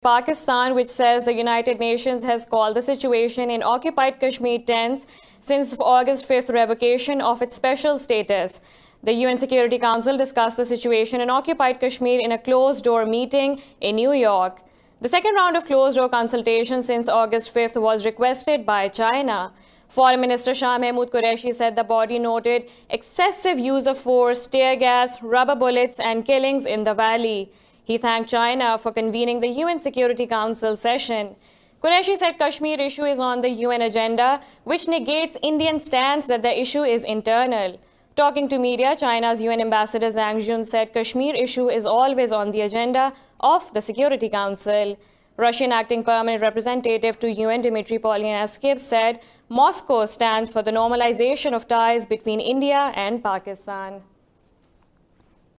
Pakistan, which says the United Nations has called the situation in occupied Kashmir tense since August 5th revocation of its special status. The UN Security Council discussed the situation in occupied Kashmir in a closed-door meeting in New York. The second round of closed-door consultation since August 5th was requested by China. Foreign Minister Shah Mahmood Qureshi said the body noted excessive use of force, tear gas, rubber bullets and killings in the valley. He thanked China for convening the UN Security Council session. Qureshi said Kashmir issue is on the UN agenda, which negates Indian stance that the issue is internal. Talking to media, China's UN ambassador Zhang Jun said Kashmir issue is always on the agenda of the Security Council. Russian acting permanent representative to UN Dmitry Polyanskiv said Moscow stands for the normalization of ties between India and Pakistan.